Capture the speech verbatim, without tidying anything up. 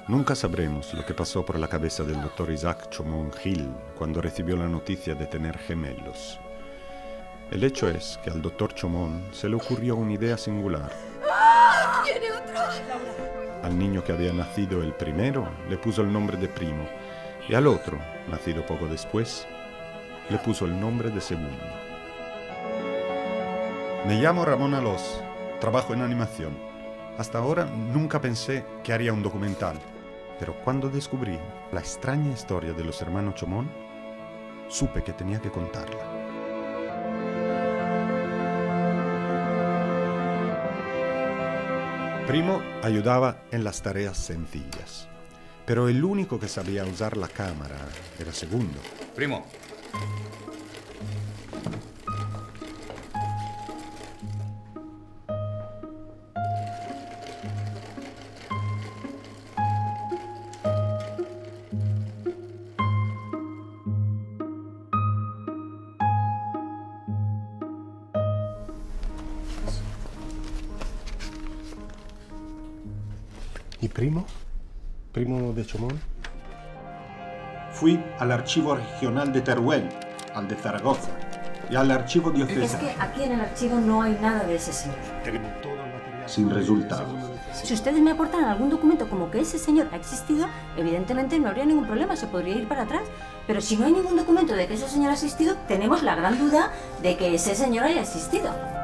Nunca sabremos lo que pasó por la cabeza del doctor Isaac Chaumont Hill cuando recibió la noticia de tener gemelos. El hecho es que al doctor Chaumont se le ocurrió una idea singular. ¿Tiene otro? Al niño que había nacido el primero le puso el nombre de Primo y al otro, nacido poco después, le puso el nombre de Segundo. Me llamo Ramón Alós, trabajo en animación. Hasta ahora nunca pensé que haría un documental, pero cuando descubrí la extraña historia de los hermanos Chaumont, supe que tenía que contarla. Primo ayudaba en las tareas sencillas, pero el único que sabía usar la cámara era Segundo. Primo. ¿Y Primo? ¿Primo de Chaumont? Fui al archivo regional de Teruel, al de Zaragoza, y al archivo diocesano. Es que aquí en el archivo no hay nada de ese señor. Tenemos todo el material. Sin resultados. Si ustedes me aportan algún documento como que ese señor ha existido, evidentemente no habría ningún problema, se podría ir para atrás. Pero si no hay ningún documento de que ese señor ha existido, tenemos la gran duda de que ese señor haya existido.